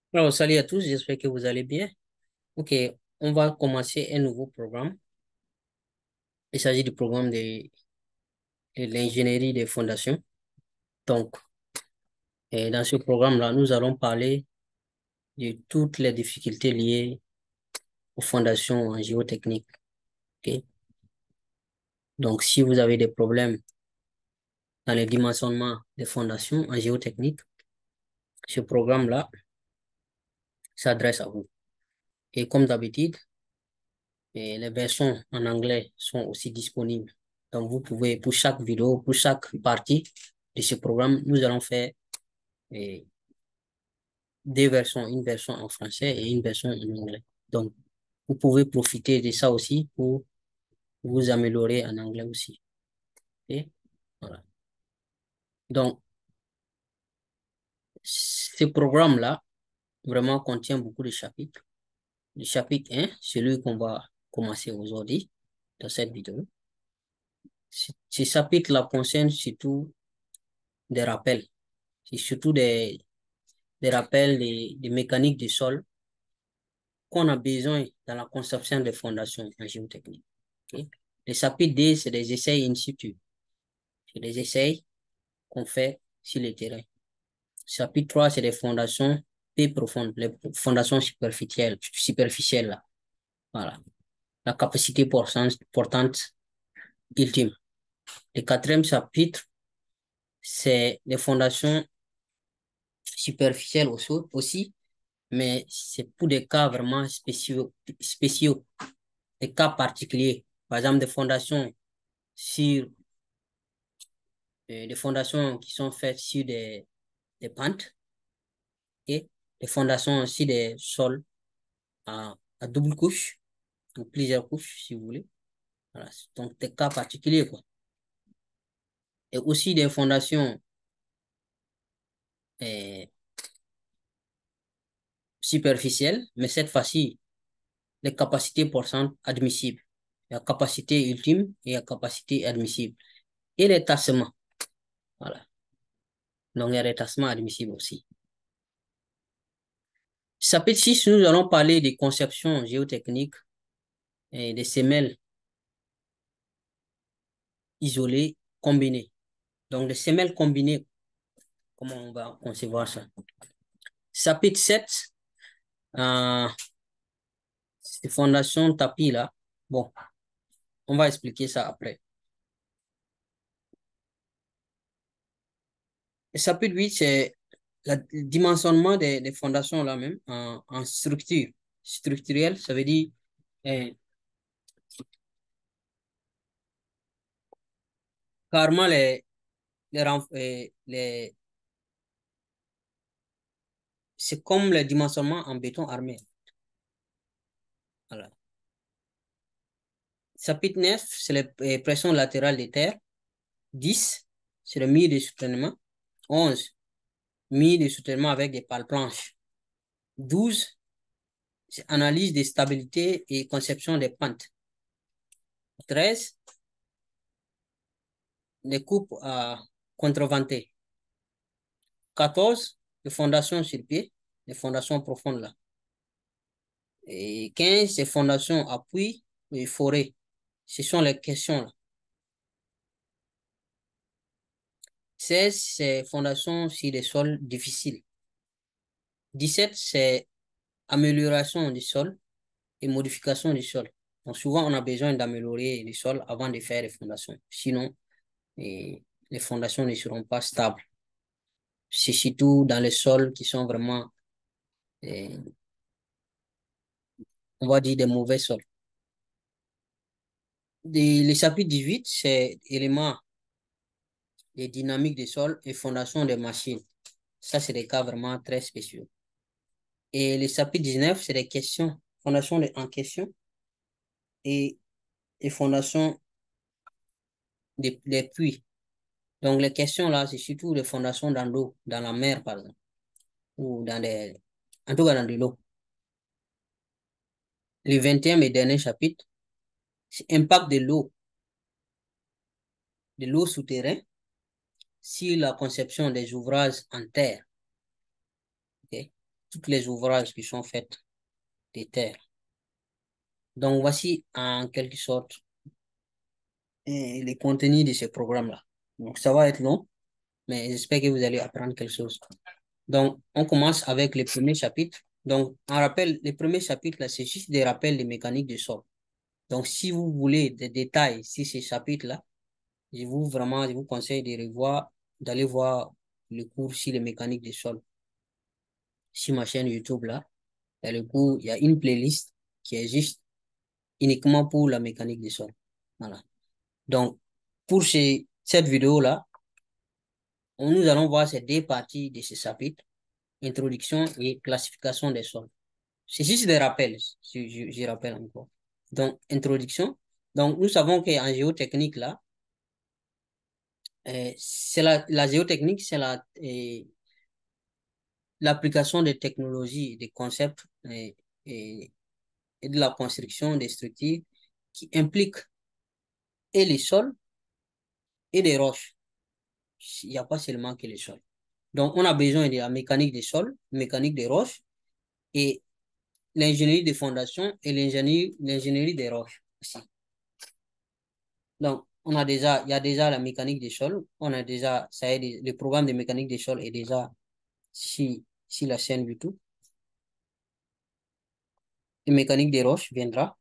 Alors, salut à tous, j'espère que vous allez bien. Ok, on va commencer un nouveau programme. Il s'agit du programme de l'ingénierie des fondations. Donc, dans ce programme-là, nous allons parler de toutes les difficultés liées aux fondations en géotechnique. Ok? Donc, si vous avez des problèmes dans le dimensionnement des fondations en géotechnique, ce programme-là s'adresse à vous. Et comme d'habitude, les versions en anglais sont aussi disponibles. Donc, vous pouvez, pour chaque vidéo, pour chaque partie de ce programme, nous allons faire eh, deux versions, une version en français et une version en anglais. Donc, vous pouvez profiter de ça aussi pour vous améliorer en anglais aussi. Ok? Voilà. Donc, ce programme-là vraiment contient beaucoup de chapitres. Le chapitre 1, celui qu'on va commencer aujourd'hui dans cette vidéo. Ce chapitre-là concerne surtout des rappels. C'est surtout des rappels des mécaniques du sol qu'on a besoin dans la conception des fondations en géotechnique. Ok? Le chapitre 2, c'est des essais in situ. C'est des essais qu'on fait sur le terrain. Chapitre 3, c'est des fondations peu profondes, les fondations superficielles là. Voilà. La capacité portante ultime. Le quatrième chapitre, c'est les fondations superficielles aussi, mais c'est pour des cas vraiment spéciaux, des cas particuliers. Par exemple, sur, des fondations qui sont faites sur des pentes et des fondations aussi des sols à double couche, ou plusieurs couches, si vous voulez. Voilà. Donc, des cas particuliers, quoi. Et aussi des fondations euh, superficielles, mais cette fois-ci, les capacités portantes admissibles. La capacité ultime et la capacité admissible. Et les tassements. Voilà. Donc, il y a des tassements admissibles aussi. Chapitre 6, nous allons parler des conceptions géotechniques et des semelles isolées combinées. Donc, les semelles combinées, comment on va concevoir ça? Chapitre 7, euh, ces fondations tapis là. Bon, on va expliquer ça après. Le chapitre 8, c'est le dimensionnement des fondations là même en structure. Structurelle, ça veut dire eh, carrément c'est comme le dimensionnement en béton armé. Voilà. Chapitre 9, c'est les pressions latérales des terres. 10, c'est le mur de soutènement. 11, mur de soutènement avec des pales planches. 12, c'est analyse des stabilités et conception des pentes. 13, les coupes à contreventées. 14, les fondations sur pied, les fondations profondes là. Et 15, c'est fondations appui et forêt. Ce sont les questions là. 16, c'est fondations sur des sols difficiles. 17, c'est amélioration du sol et modification du sol. Donc souvent, on a besoin d'améliorer le sol avant de faire les fondations. Sinon, les fondations ne seront pas stables. C'est surtout dans les sols qui sont vraiment, eh, on va dire, des mauvais sols. Le chapitre 18, c'est éléments des dynamiques des sols et fondations des machines. Ça, c'est des cas vraiment très spéciaux. Et le chapitre 19, c'est des questions, fondations en question et les fondations des puits. Donc, les questions là, c'est surtout les fondations dans l'eau, dans la mer, par exemple, ou en tout cas dans de l'eau. Le 20e et dernier chapitre, c'est impact de l'eau souterraine sur la conception des ouvrages en terre. Ok? toutes les ouvrages qui sont faits des terres. Donc, voici en quelque sorte les contenus de ce programme-là. Donc, ça va être long, mais j'espère que vous allez apprendre quelque chose. Donc, on commence avec le premier chapitre. Donc, en rappel, le premier chapitre, là, c'est juste des rappels de mécanique du sol. Donc, si vous voulez des détails sur ces chapitres-là, je vous conseille de revoir, d'aller voir le cours sur les mécaniques du sol. Sur ma chaîne YouTube, là, il y a le cours, il y a une playlist qui existe uniquement pour la mécanique du sol. Voilà. Donc, pour cette vidéo-là, nous allons voir ces deux parties de ce chapitre, introduction et classification des sols. C'est juste des rappels, si je rappelle encore. Donc, introduction. Donc, nous savons qu'en géotechnique, là, c'est la géotechnique, c'est l'application des technologies, des concepts et de la construction des structures qui impliquent et les sols et les roches. Il n'y a pas seulement que les sols. Donc, on a besoin de la mécanique des sols, mécanique des roches et l'ingénierie des fondations et l'ingénierie des roches aussi. Donc, il y a déjà la mécanique des sols, on a déjà, le programme de mécanique des sols est déjà si la chaîne YouTube. La mécanique des roches viendra.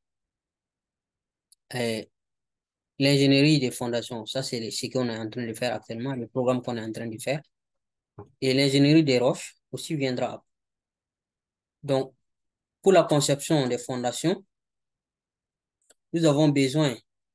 L'ingénierie des fondations, ça c'est ce qu'on est en train de faire actuellement, le programme qu'on est en train de faire. Et l'ingénierie des roches aussi viendra. Donc, pour la conception des fondations, nous avons besoin,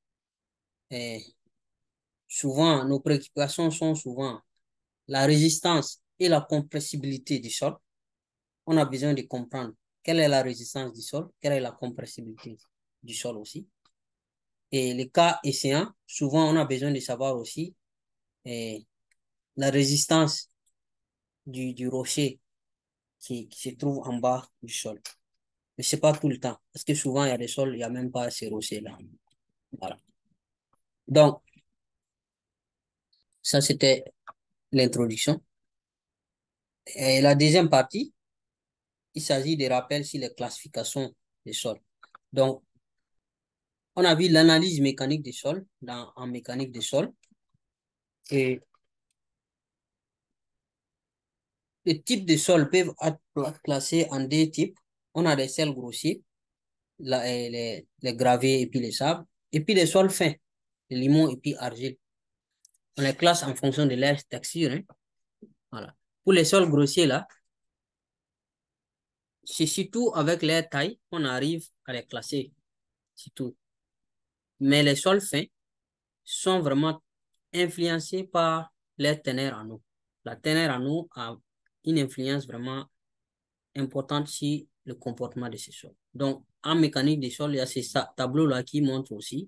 souvent, nos préoccupations sont souvent la résistance et la compressibilité du sol. On a besoin de comprendre quelle est la résistance du sol, quelle est la compressibilité du sol aussi. Et les cas échéants, souvent, on a besoin de savoir aussi la résistance du rocher qui se trouve en bas du sol. Mais ce n'est pas tout le temps, parce que souvent, il y a des sols, il n'y a même pas ces rochers-là. Voilà. Donc, ça, c'était l'introduction. Et la deuxième partie, il s'agit des rappels sur les classifications des sols. Donc, on a vu l'analyse mécanique des sols en mécanique des sols. Et les types de sols peuvent être classés en deux types. On a des sols grossiers, les gravés et puis les sables, et puis les sols fins, les limons et puis argile. On les classe en fonction de leur texture. Hein. Voilà. Pour les sols grossiers, là, c'est surtout avec leur taille qu'on arrive à les classer. C'est tout. Mais les sols fins sont vraiment influencés par leur teneur en eau. La teneur en eau a une influence vraiment importante sur le comportement de ces sols. Donc, en mécanique des sols, il y a ces tableaux-là qui montrent aussi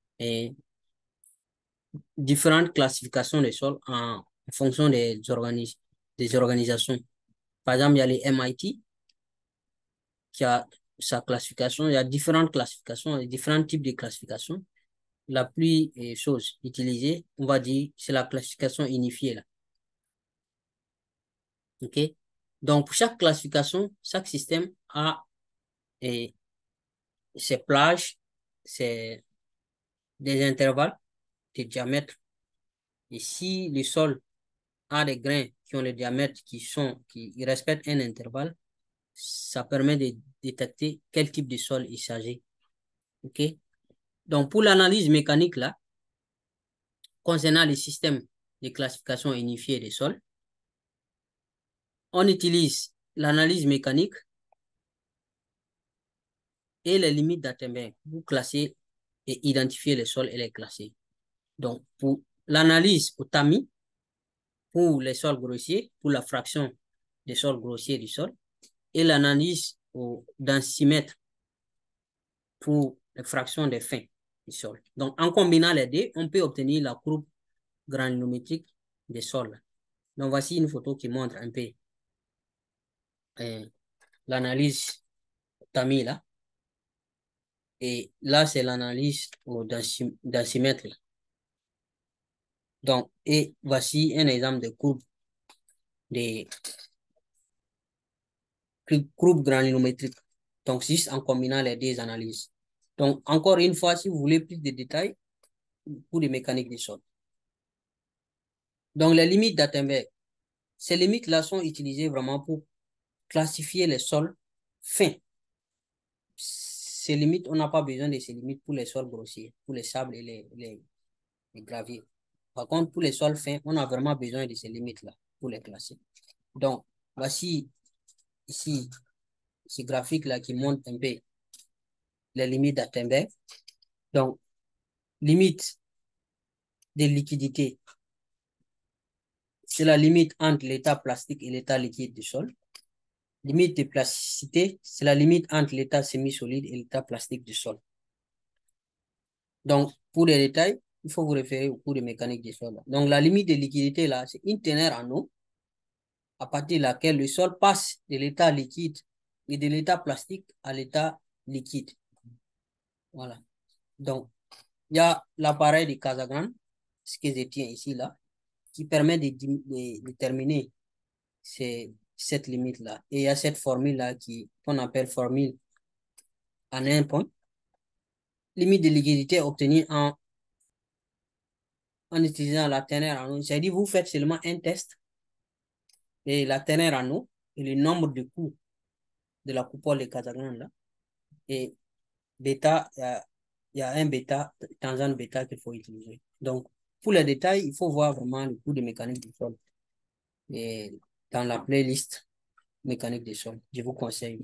différentes classifications des sols en fonction des organisations. Par exemple, il y a les MIT qui a sa classification. Il y a différentes classifications, différents types de classifications. La plus chose utilisée, on va dire, c'est la classification unifiée. Là. OK? Donc, pour chaque classification, chaque système a ses plages, ses des intervalles de diamètre. Et si le sol a des grains qui ont le diamètre qui respectent un intervalle, ça permet de détecter quel type de sol il s'agit. OK? Donc, pour l'analyse mécanique, là, concernant les systèmes de classification unifiée des sols, on utilise l'analyse mécanique et les limites d'Attenberg pour classer et identifier les sols et les classer. Donc, pour l'analyse au tamis, pour les sols grossiers, pour la fraction des sols grossiers du sol, et l'analyse au densimètre pour les fractions des fins du sol. Donc, en combinant les deux, on peut obtenir la courbe granulométrique des sols. Donc, voici une photo qui montre un peu l'analyse tamis là. Et là, c'est l'analyse au densimètre. Donc, et voici un exemple de courbe des courbe granulométrique. Donc, juste en combinant les deux analyses. Donc, encore une fois, si vous voulez plus de détails, pour les mécaniques des sols. Donc, les limites d'Attenberg. Ces limites-là sont utilisées vraiment pour classifier les sols fins. Ces limites, on n'a pas besoin de ces limites pour les sols grossiers, pour les sables et les graviers. Par contre, pour les sols fins, on a vraiment besoin de ces limites-là pour les classer. Donc, voici ici ce graphique-là qui montre un peu les limites d'Attenberg. Donc, limite de liquidité, c'est la limite entre l'état plastique et l'état liquide du sol. Limite de plasticité, c'est la limite entre l'état semi-solide et l'état plastique du sol. Donc, pour les détails, il faut vous référer au cours de mécanique du sol. Donc, la limite de liquidité, là, c'est une ténère en eau à partir de laquelle le sol passe de l'état liquide et de l'état plastique à l'état liquide. Voilà. Donc, il y a l'appareil de Casagran, ce que je tiens ici, là, qui permet de déterminer cette limite-là. Et il y a cette formule-là qu'on appelle formule en un point. Limite de liquidité obtenue en utilisant la ténère en eau. C'est-à-dire, vous faites seulement un test et la ténère en eau et le nombre de coups de la coupole de Casagran là. Et bêta, il y a un bêta, tangente bêta qu'il faut utiliser. Donc, pour les détails, il faut voir vraiment le cours de mécanique du sol. Et dans la playlist mécanique des sols, je vous conseille.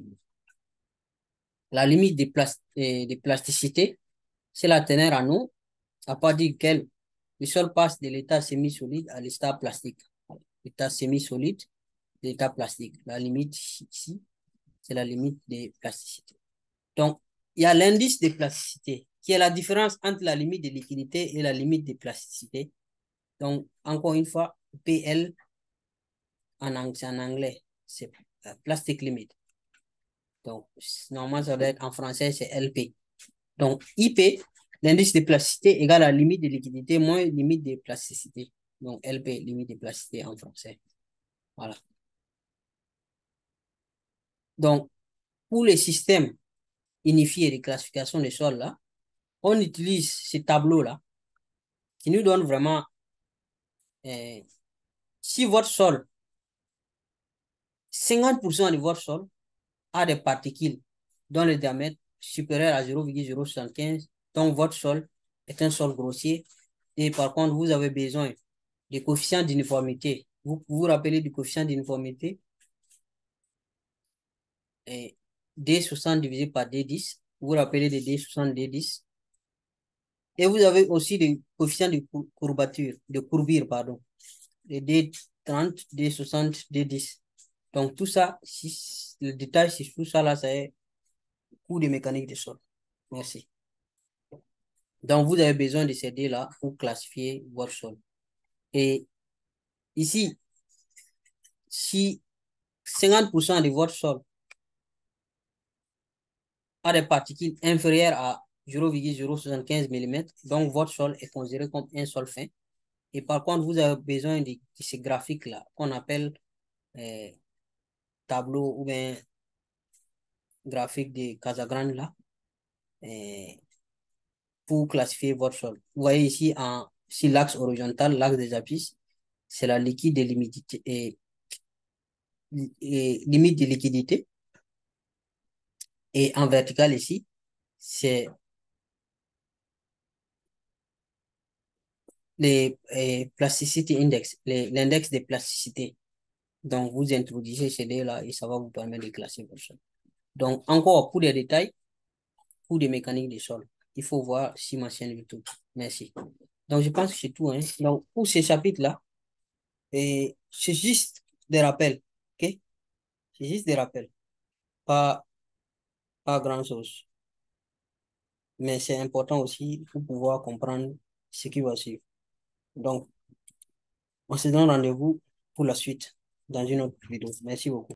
La limite de plasticité, c'est la ténère en eau, à partir duquel le sol passe de l'état semi-solide à l'état plastique. L'état semi-solide, l'état plastique. La limite ici, c'est la limite de plasticité. Donc, il y a l'indice de plasticité, qui est la différence entre la limite de liquidité et la limite de plasticité. Donc, encore une fois, PL en anglais, c'est plastic limit. Donc, normalement, ça doit être en français, c'est LP. Donc, IP, l'indice de plasticité égale à la limite de liquidité moins limite de plasticité. Donc, LP, limite de plasticité en français. Voilà. Donc, pour les systèmes unifiés de classification des sols, là, on utilise ce tableau-là qui nous donne vraiment si votre sol, 50% de votre sol a des particules dont le diamètre supérieur à 0,075, donc votre sol est un sol grossier. Et par contre, vous avez besoin des coefficients d'uniformité. Vous vous rappelez du coefficient d'uniformité? D60 divisé par D10. Vous vous rappelez de D60, D10. Et vous avez aussi des coefficients de courbature, de courbure, pardon. Les D30, D60, D10. Donc, tout ça, le détail sur tout ça, là, c'est cours de mécanique des sols. Merci. Donc, vous avez besoin de ces deux-là pour classifier votre sol. Et ici, si 50% de votre sol a des particules inférieures à 0,075 mm, donc votre sol est considéré comme un sol fin. Et par contre, vous avez besoin de ces graphiques-là qu'on appelle tableau ou bien graphique de Casagran là, pour classifier votre sol. Vous voyez ici, sur l'axe horizontal, l'axe des abysses, c'est la liquide de limite limite de liquidité. Et en vertical ici, c'est les plasticity index, l'index de plasticité. Donc, vous introduisez ces deux-là et ça va vous permettre de classer votre sol. Donc, encore pour des détails, pour des mécaniques des sols, il faut voir sur ma chaîne YouTube. Merci. Donc, je pense que c'est tout. Hein. Donc, pour ces chapitres-là, c'est juste des rappels. OK? C'est juste des rappels. Pas grand-chose. Mais c'est important aussi pour pouvoir comprendre ce qui va suivre. Donc, on se donne rendez-vous pour la suite dans une autre vidéo. Merci beaucoup.